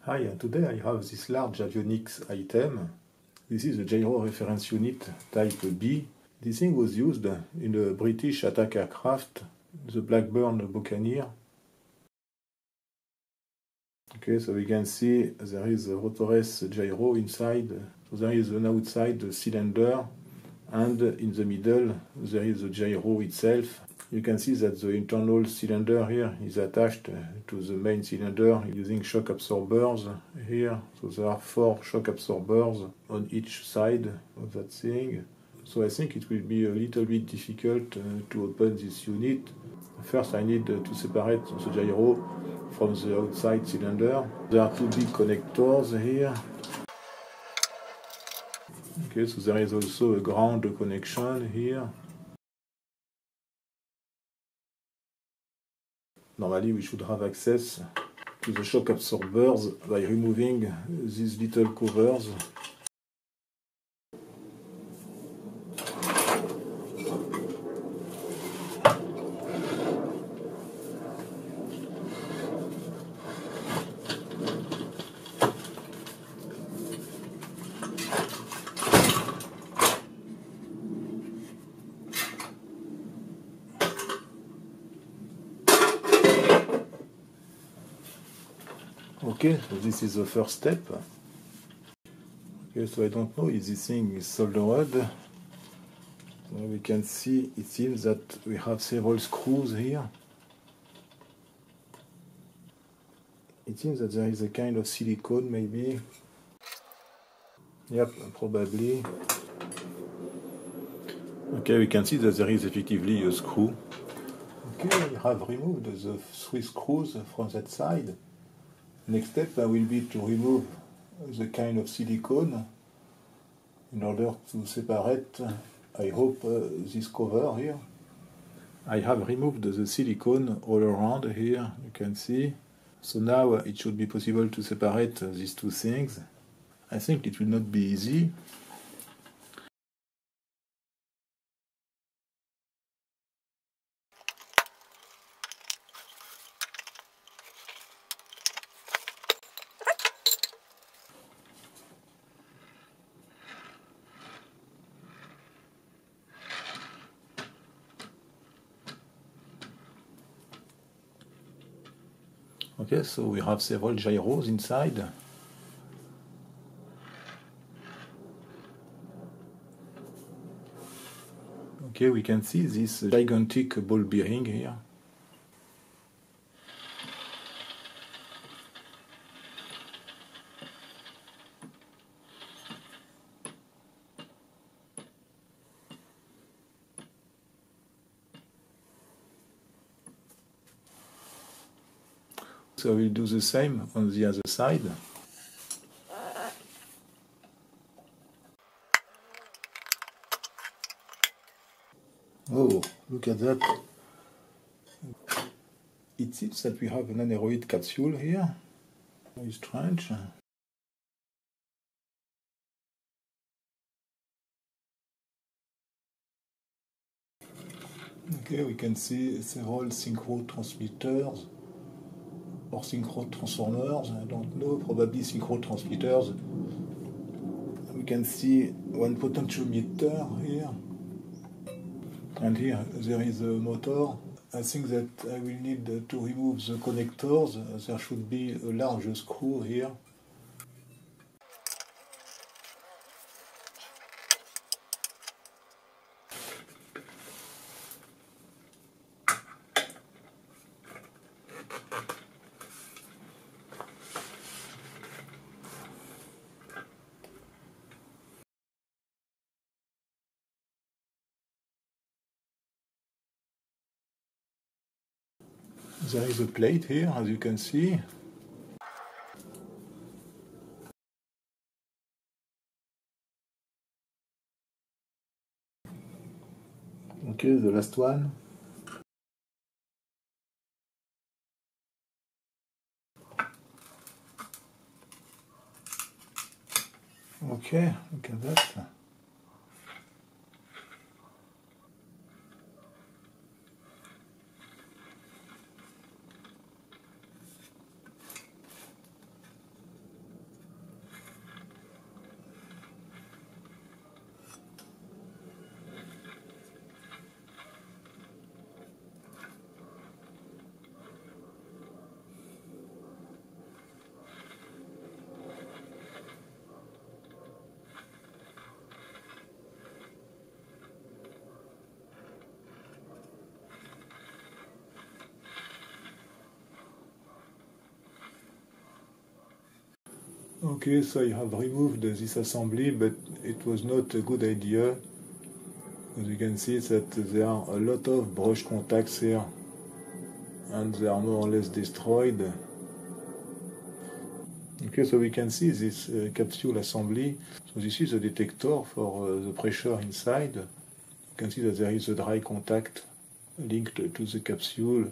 Hi, today I have this large avionics item. This is a gyro reference unit type B. This thing was used in a British attack aircraft, the Blackburn Buccaneer. Okay, so we can see there is a rotorless gyro inside. So there is an outside cylinder, and in the middle there is the gyro itself. You can see that the internal cylinder here is attached to the main cylinder using shock absorbers here. So there are 4 shock absorbers on each side of that thing. So I think it will be a little bit difficult to open this unit. First I need to separate the gyro from the outside cylinder. There are 2 big connectors here. Okay, so there is also a ground connection here. Normally we should have access to the shock absorbers by removing these little covers. Okay, so this is the first step. Okay, so I don't know if this thing is soldered. So we can see it seems that we have several screws here. It seems that there is a kind of silicone maybe. Yep, probably. Okay, we can see that there is effectively a screw. Okay, I have removed the 3 screws from that side. Next step will be to remove the kind of silicone in order to separate, I hope, this cover here. I have removed the silicone all around here, you can see. So now it should be possible to separate these 2 things. I think it will not be easy. Okay, so we have several gyros inside. Okay, we can see this gigantic ball bearing here. So we'll do the same on the other side. Oh, look at that. It seems that we have an aneroid capsule here. Very strange. Okay, we can see several synchro transmitters or synchro transformers, I don't know, probably synchro transmitters. We can see 1 potentiometer here. And here there is a motor. I think that I will need to remove the connectors. There should be a large screw here. There is a plate here, as you can see. Okay, the last one. Okay, look at that. Okay, so I have removed this assembly, but it was not a good idea. As you can see that there are a lot of brush contacts here, and they are more or less destroyed. Okay, so we can see this capsule assembly. So this is a detector for the pressure inside. You can see that there is a dry contact linked to the capsule.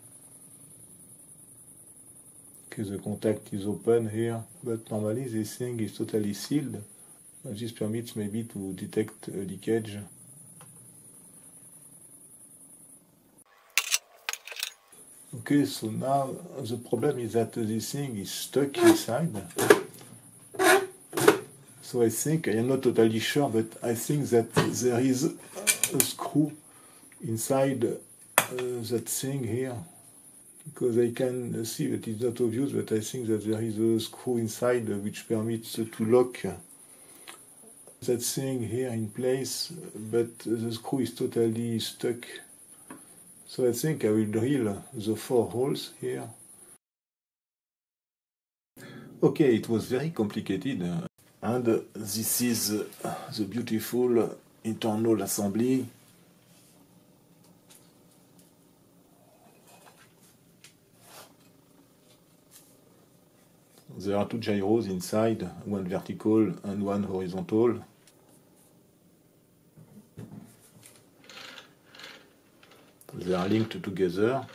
Okay, the contact is open here, but normally this thing is totally sealed. This permits maybe to detect a leakage. Okay, so now the problem is that this thing is stuck inside. So I think, I am not totally sure, but I think that there is a screw inside that thing here. Because I can see that it's not obvious, but I think that there is a screw inside which permits to lock that thing here in place, but the screw is totally stuck. So I think I will drill the 4 holes here. Okay, it was very complicated. And this is the beautiful internal assembly. There are 2 gyros inside, one vertical and one horizontal. They are linked together.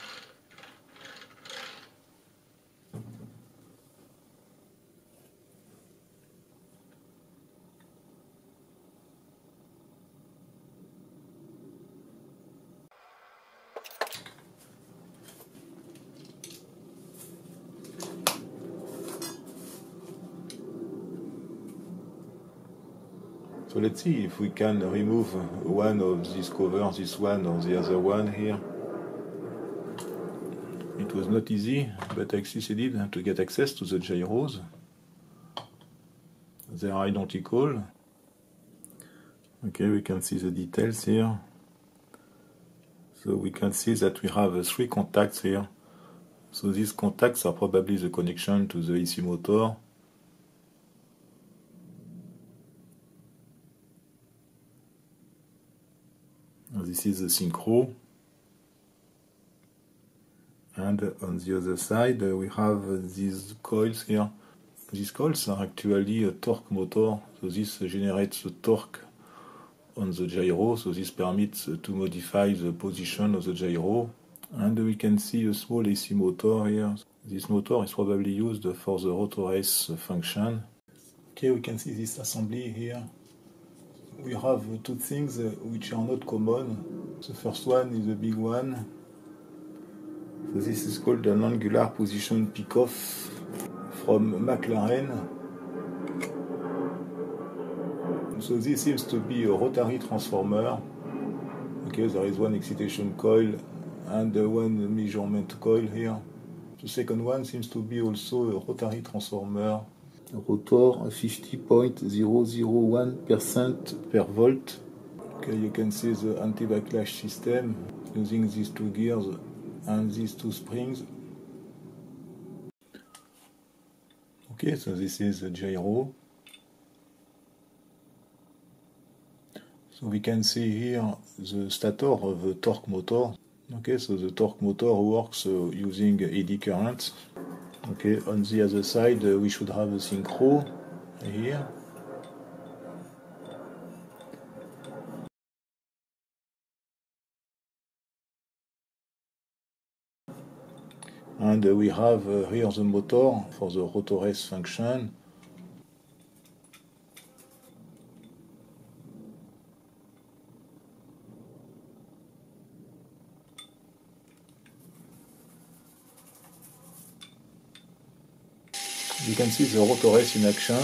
So let's see if we can remove one of these covers, this one or the other one here. It was not easy, but I succeeded to get access to the gyros. They are identical. Okay, we can see the details here. So we can see that we have 3 contacts here. So these contacts are probably the connection to the EC motor. This is the synchro. And on the other side we have these coils here. These coils are actually a torque motor, so this generates the torque on the gyro, so this permits to modify the position of the gyro. And we can see a small AC motor here. This motor is probably used for the rotor race function. Okay, we can see this assembly here. We have 2 things which are not common. The first one is a big one. So this is called an angular position pickoff from McLaren. So this seems to be a rotary transformer. Okay, there is one excitation coil and one measurement coil here. The second one seems to be also a rotary transformer. Rotor 50.001% per volt. Okay, you can see the anti-backlash system using these 2 gears and these 2 springs. Okay, so this is the gyro. So we can see here the stator of the torque motor. Okay, so the torque motor works using eddy current. Okay, on the other side we should have a synchro here. And we have here the motor for the rotor race function. You can see the rotor race in action.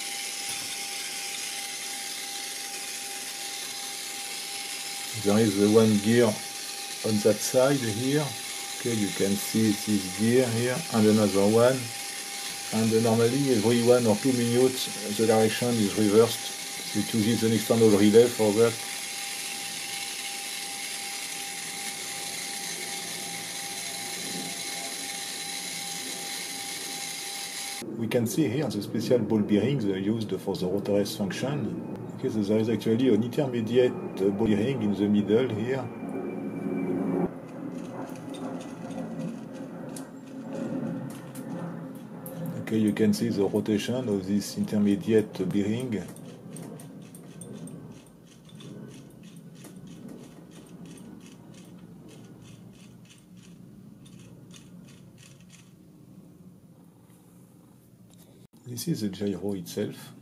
There is one gear on that side here. Okay, you can see this gear here and another one. And normally every 1 or 2 minutes the direction is reversed. It uses an external relay for that. We can see here the special ball bearings used for the rotorless function. Okay, so there is actually an intermediate ball bearing in the middle here. Okay, you can see the rotation of this intermediate bearing. This is the gyro itself.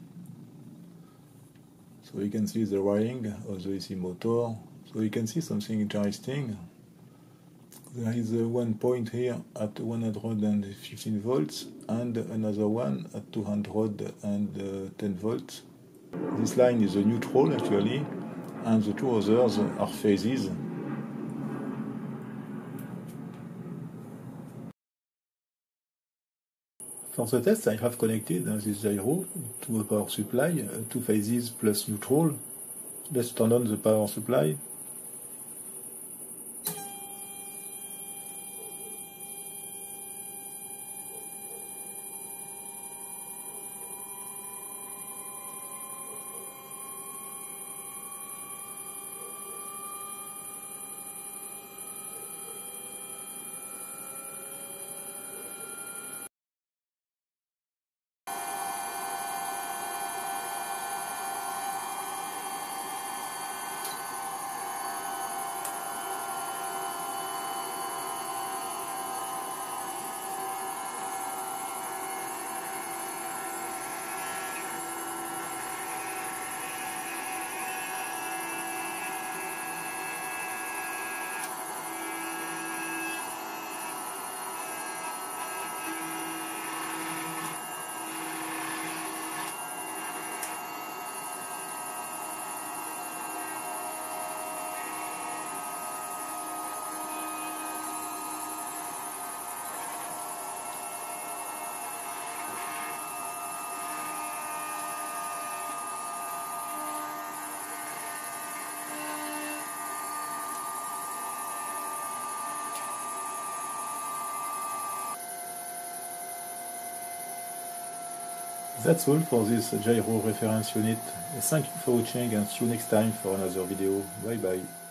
So you can see the wiring of the AC motor. So you can see something interesting. There is one point here at 115 volts and another one at 210 volts. This line is a neutral actually, and the two others are phases. For the test, I have connected this gyro to a power supply, 2 phases plus neutral. Let's turn on the power supply. That's all for this gyro reference unit. Thank you for watching and see you next time for another video. Bye bye.